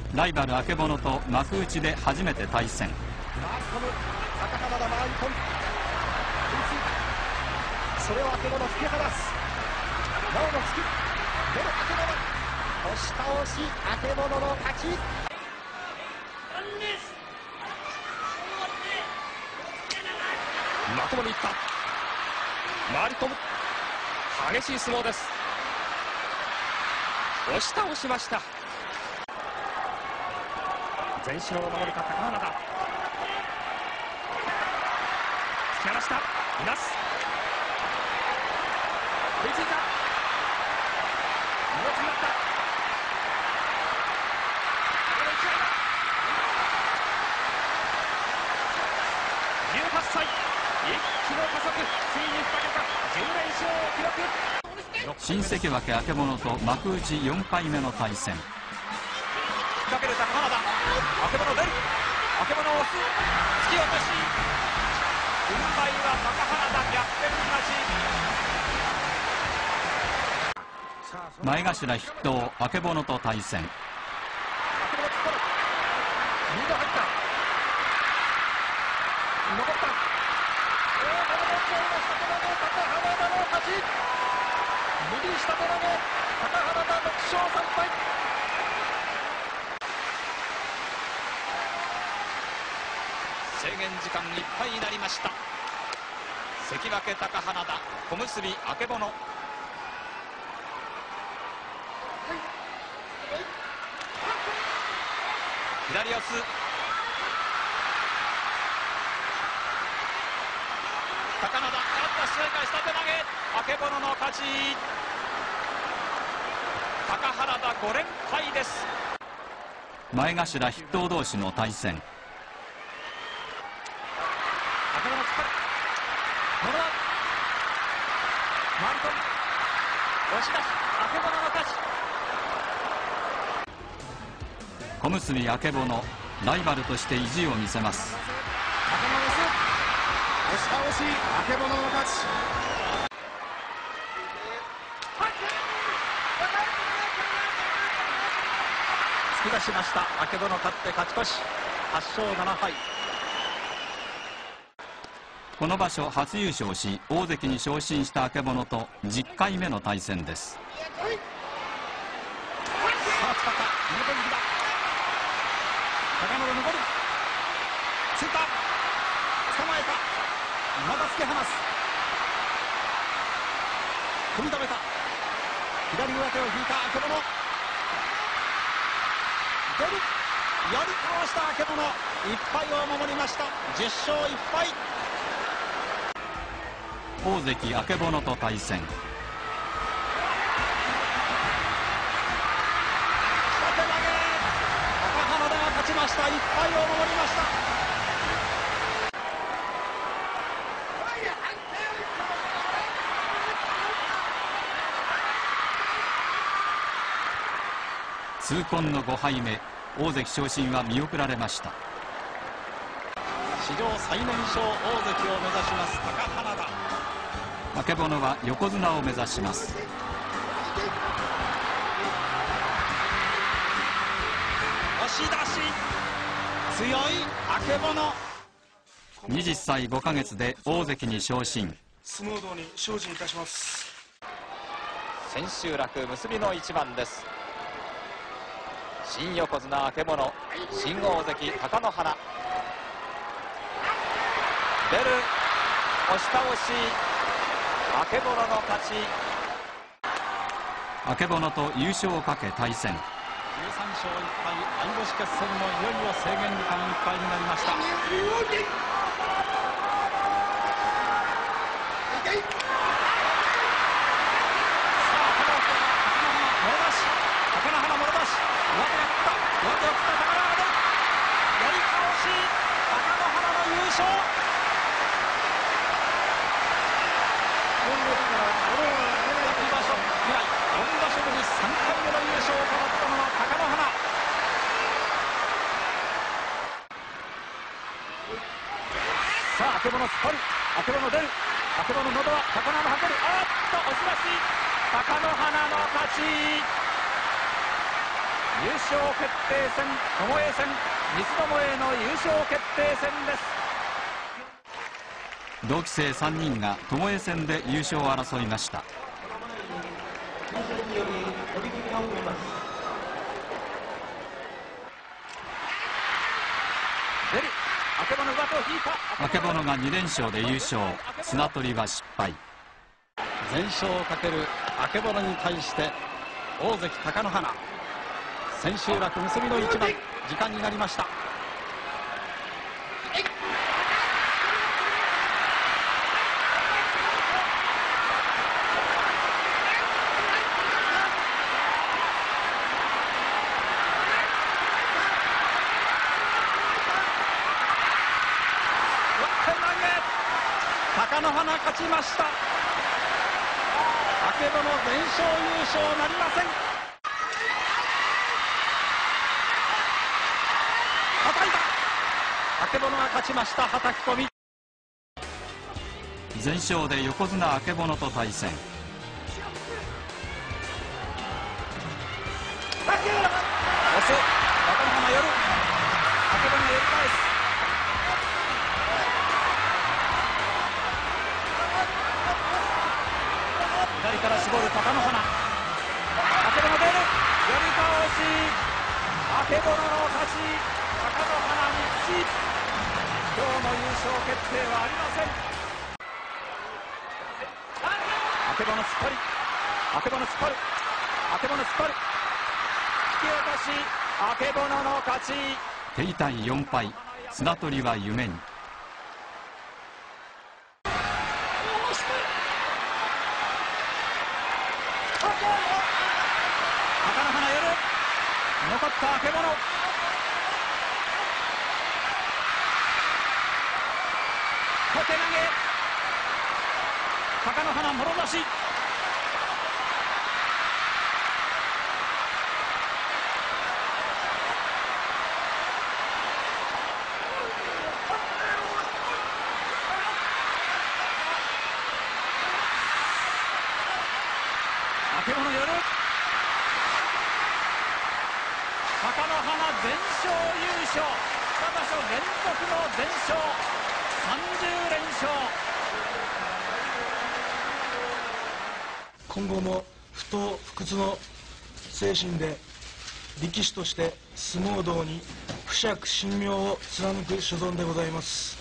ライバルあけぼのと幕内で初めて対戦。 それをあけぼの突き放す。なおも突き出るあけぼの、押し倒しあけぼのの勝ち。まともにいった。回り込む激しい相撲です。押し倒しました。全身を守るか高花田。突き放した。いなす。食いついた。見事になった。18歳、一気の加速、ついに2桁10連勝を記録。 新関脇あけぼのと幕内4回目の対戦。 引っ掛ける高花田。あけぼの出る。あけぼのを押す。突き落とし。軍配は高花田、逆転勝ち。 前頭筆頭あけぼのと対戦。 あけぼの突っ込む。右が入った。残った。右下手投げ、高花田6勝3敗。制限時間いっぱいになりました。関脇高花田、小結あけぼの。左四つ。高花田、勝った試合会下手投げ、あけぼのの勝ち。高花田5連敗です。 前頭筆頭同士の対戦。 あけぼの突っ張る。野田回り込む。押し出し、あけぼのの勝ち。 小結あけぼの、ライバルとして意地を見せます。 あけぼの押す。押し倒し、あけぼのの勝ち。突き出しました。あけぼの勝って勝ち越し、8勝7敗。 この場所初優勝し大関に昇進したあけぼのと10回目の対戦です。 さあ使った。右手右だ。高野の残る。ついた。捕まえた。また突き放す。踏み止めた。左上手を引いたあけぼの。出る。やり倒したあけぼの。1敗を守りました。10勝1敗。 大関あけぼのと対戦。 下手投げ。高花田が勝ちました。1敗を守りました。 痛恨の5敗目、大関昇進は見送られました。 史上最年少大関を目指します高花田。 あけぼのは横綱を目指します。 押し出し。強いあけぼの。 20歳5ヶ月で大関に昇進。 相撲道に精進いたします。 千秋楽結びの一番です。新横綱あけぼの、新大関貴乃花。出る。押し倒し、あけぼのの勝ち。 あけぼのと優勝をかけ対戦。 13勝1敗、相星決戦もいよいよ制限時間いっぱいになりました。さあ、あけぼの突っ張る。あけぼの出る。あけぼの喉は高菜のはける。あっと押し出し。貴乃花の勝ち。 優勝決定戦、巴戦、三つどもえの優勝決定戦です。 同期生3人が巴戦で優勝を争いました。 出る、あけぼの上手を引いた。 あけぼのが2連勝で優勝、綱取りは失敗。 全勝をかけるあけぼのに対して大関貴乃花、千秋楽結びの一番、時間になりました。貴乃花勝ちました。あけぼの全勝優勝なりません。叩いた。あけぼのが勝ちました。はたき込み。 全勝で横綱あけぼのと対戦。 押す貴乃花寄る、あけぼのが寄り返す。左から絞る貴乃花、あけぼの出る、寄り倒し、あけぼのの勝ち、貴乃花3つ。今日の優勝決定はありません。あけぼの突っ張り、あけぼの突っ張る、あけぼの突っ張る、引き落とし、あけぼのの勝ち。 手痛い4敗、綱取りは夢に。 貴乃花寄る、残ったあけぼの、小手投げ、貴乃花もろ差し。あけぼの寄る、貴乃花全勝優勝、2場所連続の全勝、30連勝。 今後も不撓不屈の精神で力士として相撲道に不釈神妙を貫く所存でございます。